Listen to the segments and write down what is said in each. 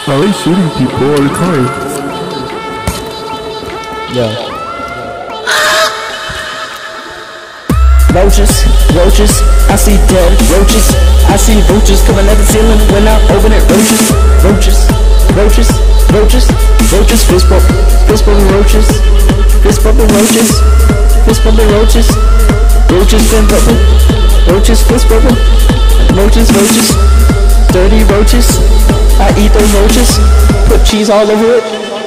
I like shooting people all the time. Yo. Roaches, roaches, I see dead roaches. I see roaches coming at the ceiling when I open it. Roaches, roaches, roaches, roaches, roaches, fist bumping roaches, fist bumping roaches, fist bumping roaches, roaches been bumping, roaches fist bumping, roaches, roaches, dirty roaches. I eat those roaches, put cheese all over it.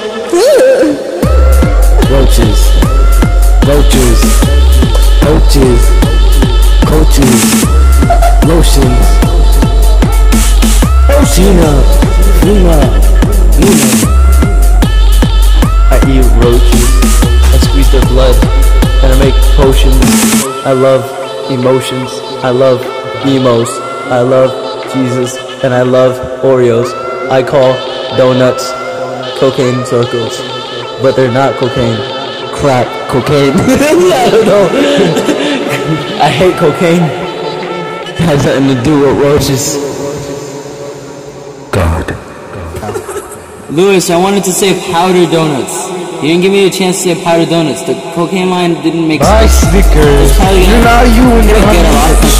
Roaches, roaches, roaches, coaches, lotions, Gina, Nina. I eat roaches, I squeeze their blood, and I make potions. I love emotions, I love emos, I love Jesus, and I love Oreos. I call donuts cocaine circles, but they're not cocaine. Crack cocaine. I don't know. I hate cocaine. It has nothing to do with roaches. God. Lewis, I wanted to say powder donuts. You didn't give me a chance to say powder donuts. The cocaine line didn't make sense. Bye, Snickers. It's probably You're not you when you're get a lot of